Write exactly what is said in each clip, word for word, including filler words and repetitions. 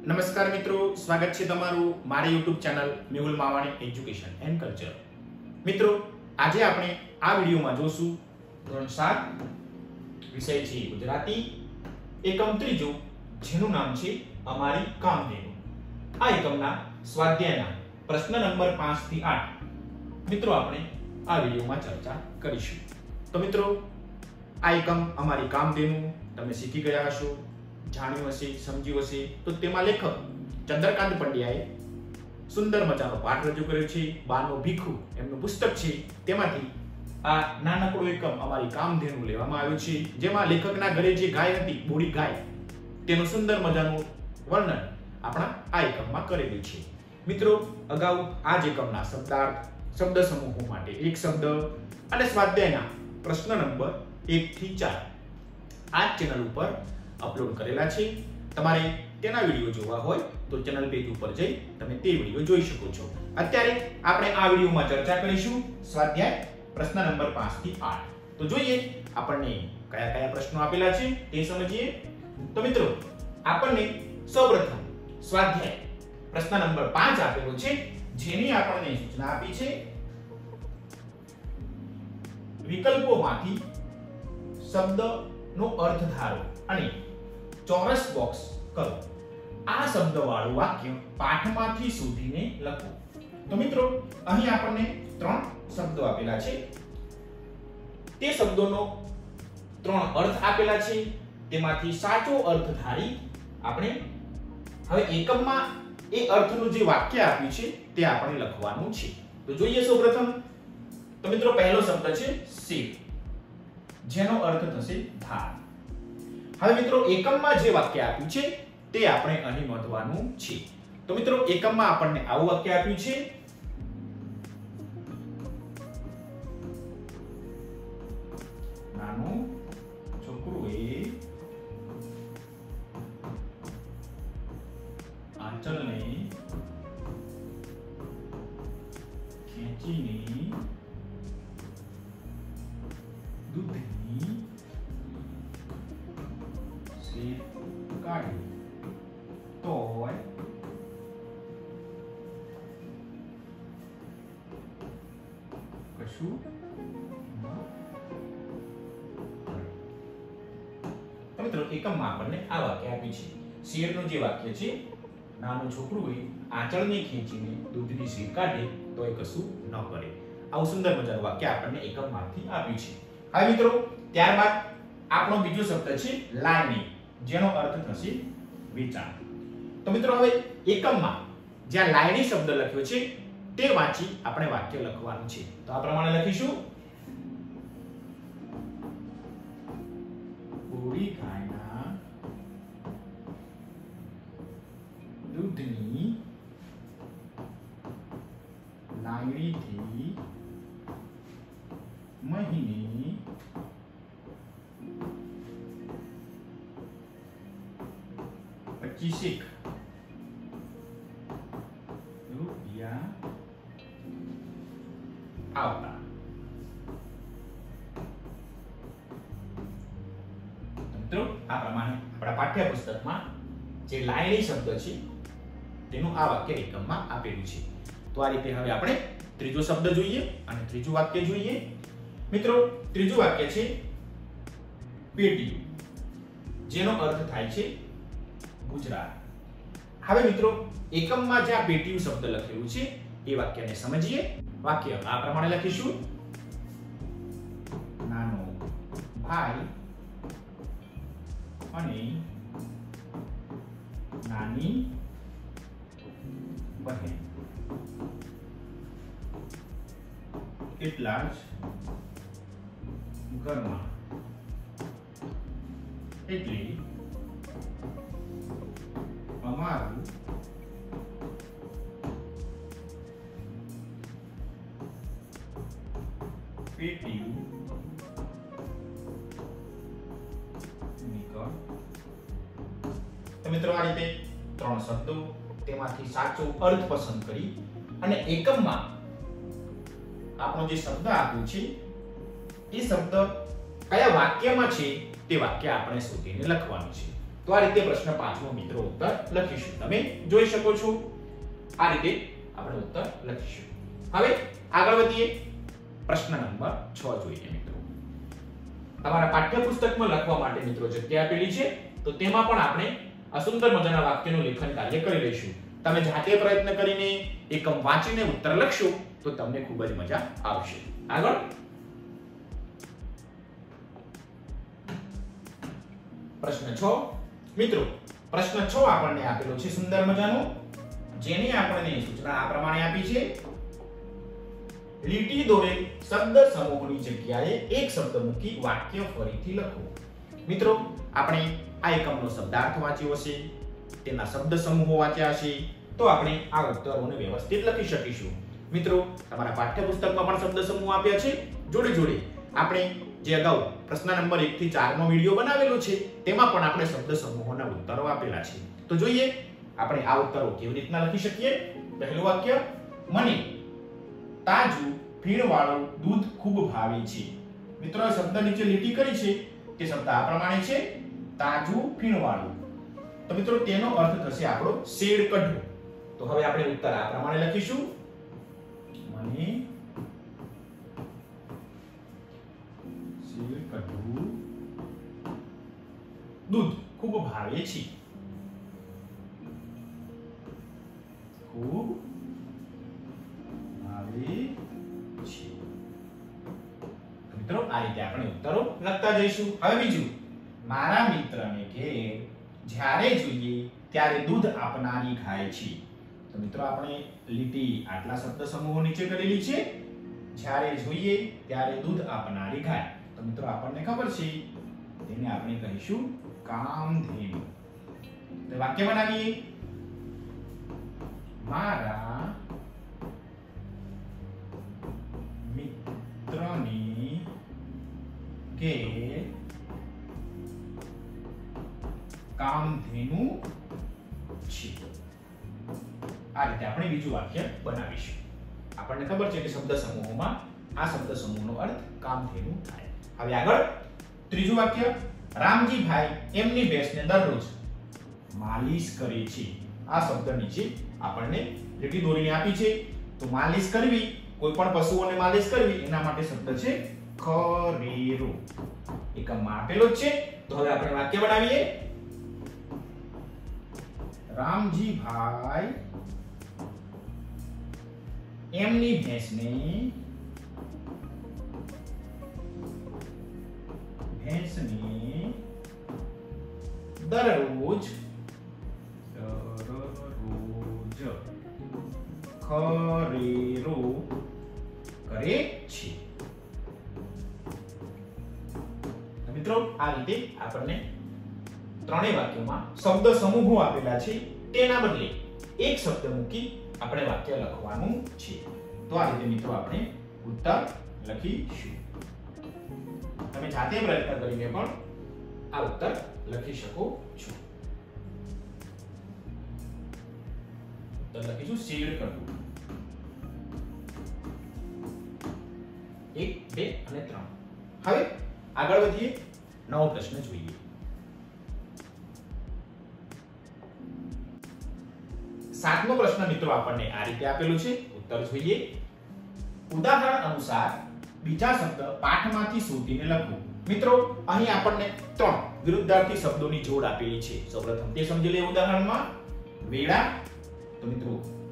નમસ્કાર મિત્રો, સ્વાગત છે તમારું મારી YouTube channel Mehul Mavani education and culture. મિત્રો, આજે આપણે આ વિડિયોમાં જોશું ધોરણ સાત વિષય છે ગુજરાતી, એકમ ત્રીજો, જેનું નામ છે અમારી કામધેનુ. આ એકમના સ્વાધ્યાયના પ્રશ્ન નંબર પાંચ થી આઠ મિત્રો આપણે આ વિડિયોમાં ચર્ચા કરીશું. તો મિત્રો, આ એકમ અમારી કામધેનુ તમે શીખી ગયા હશો, જાણ્યું હશે, સમજ્યું હશે. તો તેમાં લેખક ચંદ્રકાંત પંડ્યાએ સુંદર મજાનો પાઠ રજૂ કર્યો છે. બાનો ભીખુ એમનું પુસ્તક છે, તેમાંથી આ નાનકડો એકમ અમારી કામધેનુ લેવામાં આવ્યો છે, જેમાં લેખકના ઘરે જે ગાય હતી, બોડી ગાય, તેનું સુંદર મજાનું વર્ણન આપણા આ એકમમાં કરેલું છે. મિત્રો, અગાઉ આ જ એકમના શબ્દાર્થ, શબ્દ સમૂહો માટે એક શબ્દ અને સ્વાધ્યાયના પ્રશ્ન નંબર એક થી ચાર આ ચેનલ ઉપર અપલોડ કરેલા છે. તમારે તેના વિડિયો જોવા હોય તો ચેનલ પેજ ઉપર જઈ તમે તે વિડિયો જોઈ શકો છો. અત્યારે આપણે આ વિડિયોમાં ચર્ચા કરીશું સ્વાધ્યાય પ્રશ્ન નંબર પાંચ થી આઠ. તો જોઈએ આપણને કયા કયા પ્રશ્નો આપેલા છે તે સમજીએ. તો મિત્રો, આપણને સૌપ્રથમ સ્વાધ્યાય પ્રશ્ન નંબર પાંચ આપેલો છે, જેની આપણને સૂચના આપી છે વિકલ્પોમાંથી શબ્દનો અર્થ ધારો અને ચોરસ બોક્સ કરો. આ શબ્દવાળું વાક્ય પાઠમાંથી શોધીને લખો. તો મિત્રો, અહીં આપણને ત્રણ શબ્દો આપેલા છે. તે શબ્દોનો ત્રણ અર્થ આપેલા છે. તેમાંથી સાચો અર્થ ધારી આપણે હવે એકમમાં એ અર્થનું જે વાક્ય આપ્યું છે તે આપણે લખવાનું છે. તો જોઈએ સૌપ્રથમ. તો મિત્રો, પહેલો શબ્દ છે શેર, જેનો અર્થ થશે ધાર. હવે મિત્રો, એકમમાં જે વાક્ય આપ્યું છે તે આપણે અહીં નોંધવાનું છે. તો મિત્રો, એકમમાં આપણને આવું વાક્ય આપ્યું છે: નાનું છોકરુએ આંચળને ખેંચીને દૂધની સેર કાઢી તોય કશું મિત્રો, એકમમાં આપણને આ વાક્ય આપ્યું છે. શેરનું જે વાક્ય છે, નાનું છોકરું આંચળને ખેંચીને દૂધની સેર કાઢે તોય કશું ન કરે. આવું સુંદર મજાનું વાક્ય આપણને એકમમાંથી આપ્યું છે. હવે મિત્રો, ત્યારબાદ આપણો બીજો શબ્દ છે લાયણી, જેનો અર્થ થશે વેચાણ. તો મિત્રો, હવે એકમમાં જ્યાં લાયણી શબ્દ લખ્યો છે તે વાંચી આપણે વાક્ય લખવાનું છે. તો આ પ્રમાણે લખીશું: બોડી ગાયના દૂધની લાયણીથી મહિને પચીસેક રૂપિયા આવતા. મિત્રો, આ પ્રમાણે આપણા પાઠ્યપુસ્તકમાં જે લાયણી શબ્દ છે તેનું આ વાક્ય એકમમાં આપેલું છે. તો આ રીતે હવે આપણે ત્રીજો શબ્દ જોઈએ અને ત્રીજું વાક્ય જોઈએ. મિત્રો, ત્રીજું વાક્ય છે પેટીયું, જેનો અર્થ થાય છે ગુજરાત. હવે મિત્રો, એકમમાં જ્યાં પેટીયું શબ્દ લખેલું છે એ વાક્યને સમજીએ. વાક્ય આ પ્રમાણે લખીશું: નાનો ભાઈ અને નાની બહેન એટલા જ ઘરમાં, એટલે અમારું પેટીયું નીકળ. તો મિત્રો, આ રીતે ત્રણ શબ્દો, તેમાંથી સાચો અર્થ પસંદ કરી અને એકમમાં આપણો જે શબ્દ આપ્યો છે એ શબ્દ કયા વાક્યમાં છે તે વાક્ય આપણે શોધીને લખવાનું છે. તો આ રીતે પ્રશ્ન પાંચમો મિત્રો ઉત્તર લખીશું. તમે જોઈ શકો છો આ રીતે આપણે ઉત્તર લખીશું. હવે આગળ વધીએ. પ્રશ્ન નંબર છ જોઈએ મિત્રો. તમારા પાઠ્યપુસ્તકમાં લખવા માટે મિત્રો જગ્યા આપેલી છે, તો તેમાં પણ આપણે આ સુંદર મજાના વાક્યનું લેખન કાર્ય કરી લઈશું. તમે જાતે પ્રયત્ન કરીને એકમ વાંચીને ઉત્તર લખશો તો તમને ખૂબ જ મજા આવશે. આગળ પ્રશ્ન છ મિત્રો. પ્રશ્ન છ આપણને આપેલો છે સુંદર મજાનો, જેની આપણને સૂચના આ પ્રમાણે આપી છે. લીટી દોરેલ શબ્દ સમૂહની જગ્યાએ એક શબ્દ મૂકી વાક્ય ફરીથી લખો. મિત્રો આપણે આ એકમનો શબ્દાર્થ વાંચ્યો હશે, તેના શબ્દ સમૂહો વાંચ્યા હશે, તો આપણે આ ઉત્તરોને વ્યવસ્થિત લખી શકીશું. મિત્રો તમારા પાઠ્યપુસ્તકમાં પણ શબ્દ સમૂહ આપ્યા છે. જોડે જોડે આપણે જે અગાઉ પ્રશ્ન નંબર એક થી ચાર નો વિડિયો બનાવેલો છે, તેમાં પણ આપણે શબ્દ સમૂહોના ઉત્તરો આપેલા છે. તો જોઈએ આપણે આ ઉત્તરો કેવી રીતના લખી શકીએ. પહેલું વાક્ય, મને તાજું ફીણવાળું દૂધ ખૂબ ભાવે છે. મિત્રો આ શબ્દ નીચે લીટી કરી છે, તે શબ્દ આ પ્રમાણે છે, તાજું ફીણવાળું. તો મિત્રો તેનો અર્થ થશે આપણો શેડ કઢવું. તો હવે આપણે ઉત્તર આ પ્રમાણે લખીશું. મને શેડ કઢવું દૂધ ખૂબ ભાવે છે. ખૂબ ભાવે છે. મિત્રો આ રીતે આપણે ઉત્તરો લખતા જઈશું. હવે બીજું, મારા મિત્રને કે જ્યારે જોઈએ ત્યારે દૂધ આપનારી ગાય છે. તો મિત્રો આપણે લીટી આટલા શબ્દ સમૂહો નીચે કરેલી છે. જ્યારે જોઈએ ત્યારે દૂધ આપનારી ગાય. તો મિત્રો આપણને ખબર છે તેને આપણે કહીશું કામધેનુ. તો વાક્ય બનાવીએ. મારા મિત્રને કે કામધેનુ છે. આ રીતે આપણે બીજું વાક્ય બનાવીશું. આપણને ખબર છે કે શબ્દ સમૂહોમાં આ શબ્દ સમૂહનો અર્થ કામધેનુ થાય. હવે આગળ ત્રીજું વાક્ય, રામજીભાઈ એમની ભેંસને દરરોજ માલિશ કરે છે. આ શબ્દ નીચે આપણને લીટી દોરીને આપી છે. તો માલિશ કરવી, કોઈ પણ પશુઓને માલિશ કરવી, એના માટે શબ્દ છે ખરેરો. એકમમાં આપેલો જ છે. તો હવે આપણે વાક્ય બનાવીએ. રામજીભાઈ એમની ભેંસને ભેંસને દરરોજ દરરોજ ખરેરો કરે છે. મિત્રો આ રીતે આપણને ત્રણેય વાક્યોમાં શબ્દ સમૂહો આપેલા છે, તેના બદલે એક શબ્દ મૂકી આપણે વાક્ય લખવાનું છે. તો આ રીતે મિત્રો આપણે ઉત્તર લખીશું. તમે જાતે પ્રયત્ન કરીને પણ આ ઉત્તર લખી શકો છો. ઉત્તર લખીશું શેડ કરવું. એક, બે અને ત્રણ. હવે આગળ વધીએ. નવો પ્રશ્ન જોઈએ. સાતમો પ્રશ્ન મિત્રો આપણને આ રીતે આપેલું છે. ઉત્તર જોઈએ. ઉદાહરણ અનુસાર બીજા શબ્દ પાઠમાંથી શોધીને લખો. મિત્રો અહીં આપણને ત્રણ વિરુદ્ધાર્થી શબ્દોની જોડ આપેલી છે. સૌપ્રથમ તે સમજી લઈએ. ઉદાહરણમાં વેડા. તો મિત્રો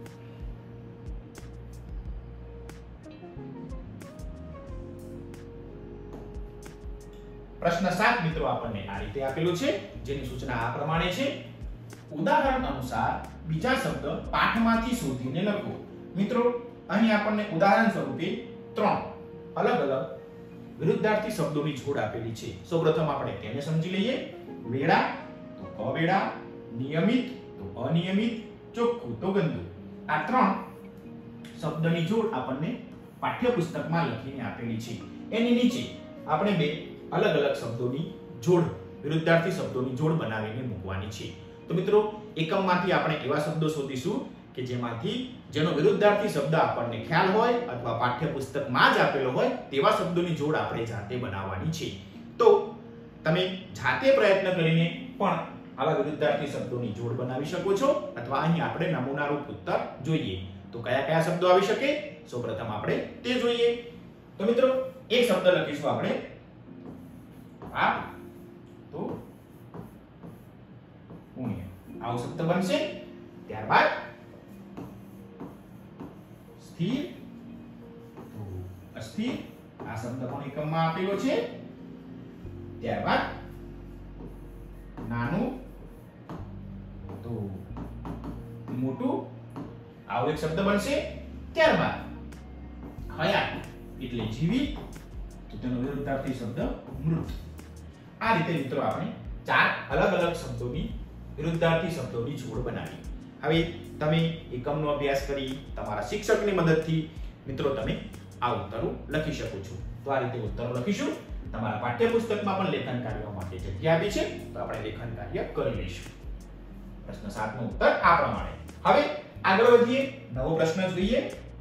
પ્રશ્ન સાત મિત્રો આપણને આ રીતે આપેલું છે, જેની સૂચના આ પ્રમાણે છે. ઉદાહરણ અનુસાર બીજા શબ્દ પાઠમાંથી શોધીને લખો. મિત્રો અહીં આપણને ઉદાહરણ સ્વરૂપે ત્રણ અલગ અલગ વિરુદ્ધાર્થી શબ્દોની જોડ આપેલી છે. સૌપ્રથમ આપણે તેને સમજી લઈએ. વેડા તો અવેડા, નિયમિત તો અનિયમિત, ચોખ્ખું તો ગંદુ. આ ત્રણ શબ્દની જોડ આપણને પાઠ્યપુસ્તકમાં લખીને આપેલી છે. એની નીચે આપણે બે અલગ અલગ શબ્દોની જોડ, વિરુદ્ધાર્થી શબ્દોની જોડ બનાવીને મૂકવાની છે. તો મિત્રો એકમમાંથી આપણે એવા શબ્દો શોધીશું કે જેમાંથી જેનો વિરુદ્ધાર્થી શબ્દ આપણને ખ્યાલ હોય અથવા પાઠ્યપુસ્તકમાં જ આપેલો હોય તેવા શબ્દોની જોડ આપણે જાતે બનાવવાની છે. તો તમે જાતે પ્રયત્ન કરીને પણ આવા વિરુદ્ધાર્થી શબ્દોની જોડ બનાવી શકો છો અથવા અહીં આપણે નમૂનારૂપ ઉત્તર જોઈએ તો કયા કયા શબ્દો આવી શકે સૌપ્રથમ આપણે તે જોઈએ તો મિત્રો એક શબ્દ લખીશું આપણે આ તો પુણ્ય આવો શબ્દ બનશે ત્યારબાદ સ્થિર તો અસ્થિર આ શબ્દ પણ એકમમાં આપેલો છે ત્યારબાદ નાનું તો મોટું આવો એક શબ્દ બનશે ત્યારબાદ હયાત એટલે જીવિત તો તેનો વિરુદ્ધાર્થી શબ્દ મૃત આ રીતે મિત્રો આપણે ચાર અલગ અલગ શબ્દોની વિરુદ્ધાર્થી શબ્દોની જોડ બનાવી હવે તમે એકમનો અભ્યાસ કરી તમારા શિક્ષકની મદદથી મિત્રો તમે આ ઉત્તરો લખી શકો છો તો આ રીતે ઉત્તરો લખીશું તમારા પાઠ્યપુસ્તકમાં પણ લેખન કાર્ય માટે જગ્યા આપી છે તો આપણે લેખન કાર્ય કરી લઈશું પ્રશ્ન સાત નો ઉત્તર આ પ્રમાણે હવે આગળ વધીએ નવો પ્રશ્ન જોઈએ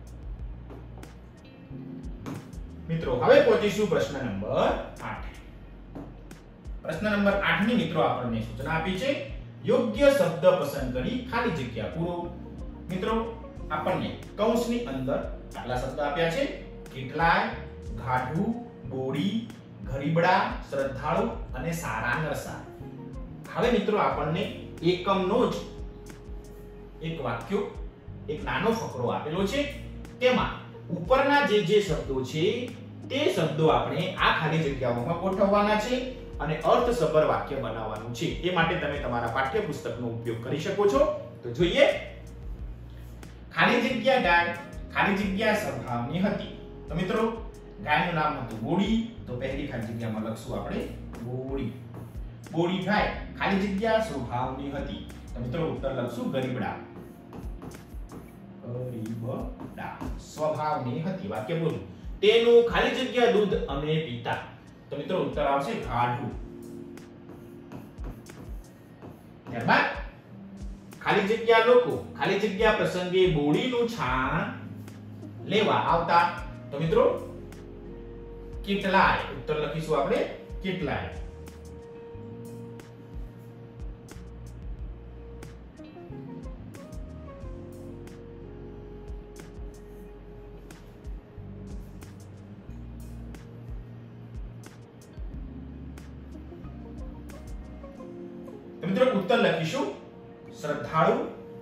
મિત્રો હવે પહોંચીશું પ્રશ્ન નંબર આઠ પ્રશ્ન નંબર આઠ ની મિત્રો આપણને સૂચના આપી છે યોગ્ય શબ્દ પસંદ કરી ખાલી જગ્યા પૂરો મિત્રો આપણને કૌંસની અંદર આટલા શબ્દ આપ્યા છે કેટલાય ગાઢું બોડી ગરીબડા શ્રદ્ધાળુ અને સારા નરસા હવે મિત્રો આપણને એકમનો જ એક વાક્ય એક નાનો ફકરો આપેલો છે તેમાં ઉપરના જે જે શબ્દો છે તે શબ્દો આપણે આ ખાલી જગ્યાઓમાં ગોઠવવાના છે અને અર્થસભર વાક્ય બનાવવાનું છે એ માટે તમે તમારા પાઠ્યપુસ્તકનો ઉપયોગ કરી શકો છો તો જોઈએ ખાલી જગ્યા ગાય ખાલી જગ્યા સ્વભાવની હતી તો મિત્રો ગાયનું નામ હતું બોડી તો પહેલી ખાલી જગ્યામાં લખશું આપણે બોડી બોડી ગાય ખાલી જગ્યા સ્વભાવની હતી તો મિત્રો ઉત્તર લખશું ગરીબડા ગરીબડા સ્વભાવની હતી વાક્ય બોલું તેનું ખાલી જગ્યા દૂધ અમે પીતા તો મિત્રો ઉત્તર આવશે ગાઢું ત્યારબાદ ખાલી જગ્યા લોકો ખાલી જગ્યા પ્રસંગે બોડીનું છાણ લેવા આવતા તો મિત્રો કેટલાય ઉત્તર લખીશું આપણે કેટલાય મિત્રો ઉત્તર લખીશું શ્રદ્ધાળુ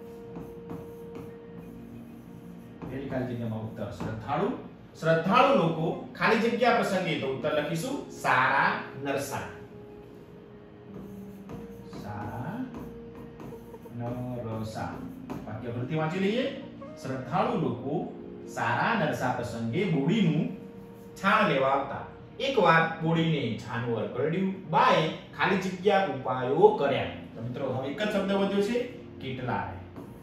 પહેલી ખાલી જગ્યામાં ઉત્તર શ્રદ્ધાળુ શ્રદ્ધાળુ લોકો ખાલી જગ્યા પ્રસંગે તો ઉત્તર લખીશું સારા નરસા સારા નરસા વાક્ય ફરીથી વાંચી લઈએ શ્રદ્ધાળુ લોકો સારા નરસા પ્રસંગે બોડીનું છાણ લેવા આવતા એકવાર બોડીને છાણવર કરડ્યું બાએ ખાલી જગ્યા ઉપાયો કર્યા તો મિત્રો હવે એક જ શબ્દ વધ્યો છે કેટલાય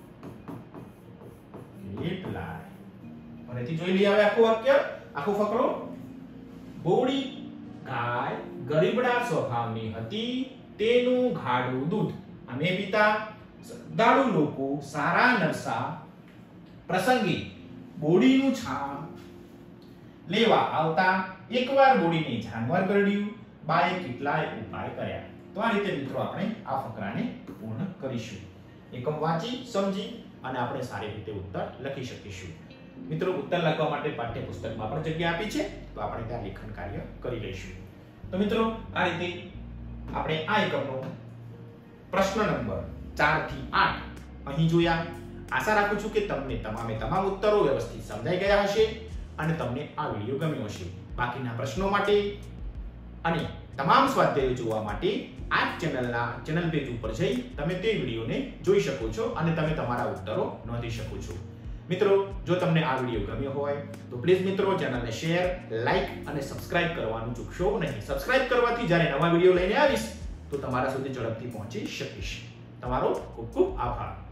કેટલાય ફરીથી જોઈ લઈએ હવે આખું વાક્ય આખો ફકરો બોડી ગાય ગરીબડા સ્વભાવની હતી તેનું ગાઢું દૂધ અમે પીતા શ્રદ્ધાળુ લોકો સારા નરસા પ્રસંગે બોડીનું છાણ લેવા આવતા એકવાર બોડીને જાનવર કરડ્યું બાએ કેટલાય ઉપાય કર્યા તો આ રીતે મિત્રો આપણે આ ફકરાને પૂર્ણ કરીશું એકમ વાંચી સમજી અને આપણે સારી રીતે ઉત્તર લખી શકીશું મિત્રો ઉત્તર લખવા માટે પાઠ્યપુસ્તકમાં પણ જગ્યા આપી છે તો આપણે ત્યાં લેખન કાર્ય કરી લઈશું તો મિત્રો આ રીતે આપણે આ એકમનો પ્રશ્ન નંબર ચાર થી આઠ અહીં જોયા આશા રાખું છું કે તમને તમામે તમામ ઉત્તરો વ્યવસ્થિત સમજાઈ ગયા હશે અને તમને આ વિડિયો ગમ્યો હશે બાકીના પ્રશ્નો માટે અને તમામ સ્વાધ્યાયો જોવા માટે આ ચેનલના ચેનલ પેજ ઉપર જઈ તમે તે વિડિયોને જોઈ શકો છો અને તમે તમારા ઉત્તરો નોંધી શકો છો મિત્રો જો તમને આ વિડિયો ગમ્યો હોય તો પ્લીઝ મિત્રો ચેનલને શેર લાઈક અને સબસ્ક્રાઇબ કરવાનું ચૂકશો નહીં સબસ્ક્રાઇબ કરવાથી જ્યારે નવા વિડિયો લઈને આવીશ તો તમારા સુધી ઝડપથી પહોંચી શકીશ તમારો ખૂબ ખૂબ આભાર